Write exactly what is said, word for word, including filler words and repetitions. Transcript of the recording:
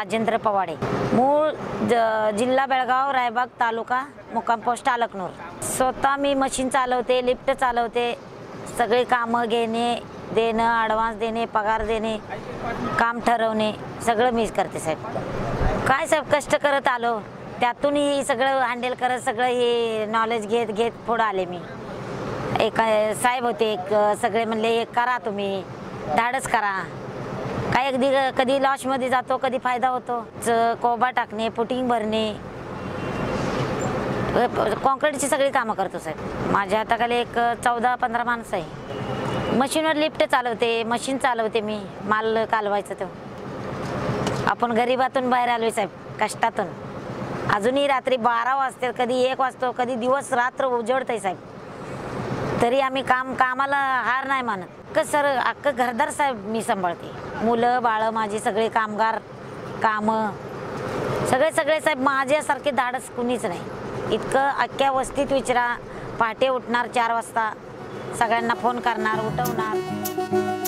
राजेंद्र पवाडे, मूळ जिल्हा बेळगाव, रायबाग तालुका, मुक्काम पोस्ट अलकनूर। स्वतः मी मशीन चालवते, लिफ्ट चालवते, सगळे कामं घेणे देणं, ॲडव्हान्स देणे, पगार देणे, काम ठरवणे सगळं मीच करते साहेब। काय साहेब कष्ट करत आलो, त्यातून ही सगळं हँडल करत सगळं हे नॉलेज घेत घेत पुढे आले मी। एक साहेब होते, एक सगळे म्हणले एक करा तुम्ही, धाडस करा। काय अगदी कधी लॉसमध्ये जातो, कधी फायदा होतो। कोबा टाकणे, पुटिंग भरणे, कॉन्क्रीटची सगळी कामं करतो साहेब। माझ्या हाताखाली एक चौदा पंधरा माणसं आहे। मशीनवर लिफ्ट चालवते, मशीन चालवते मी, माल कालवायचं तो। आपण गरिबातून बाहेर आलोय साहेब, कष्टातून। अजूनही रात्री बारा वाजते, कधी एक वाजतो, कधी दिवस रात्र उजळतंय साहेब, तरी आम्ही काम कामाला हार नाही मानत। सर अख्खं घरदार साहेब मी सांभाळते, मुलं बाळ माझी सगळे कामगार, कामं सगळे सगळे साहेब माझ्यासारखे धाडस कुणीच नाही। इतकं अख्ख्या वस्तीत विचारा, पहाटे उठणार चार वाजता, सगळ्यांना फोन करणार, उठवणार।